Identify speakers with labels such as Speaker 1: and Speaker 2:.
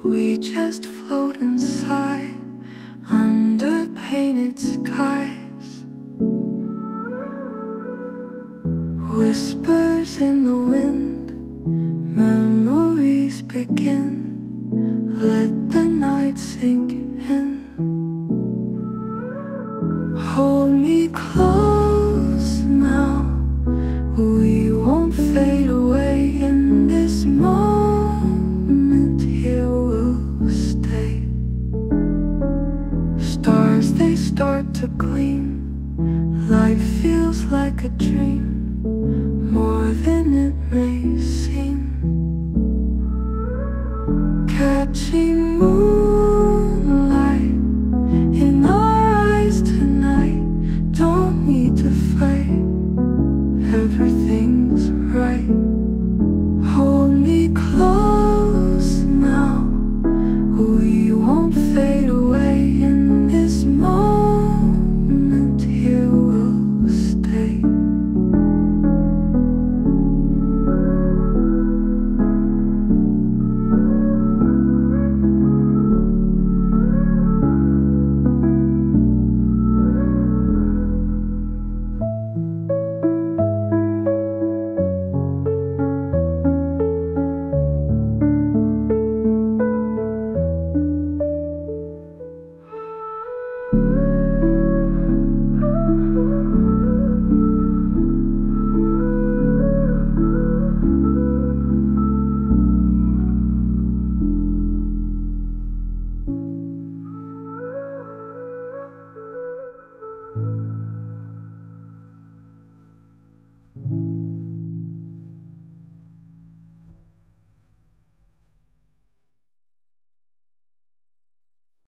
Speaker 1: We just float inside under painted skies. Whispers in the wind, memories begin. Let the night sink in. Hold me close now, we won't fade away. In this moment here we'll stay. Stars, they start to gleam. Life feels like a dream, more than it may seem. Catching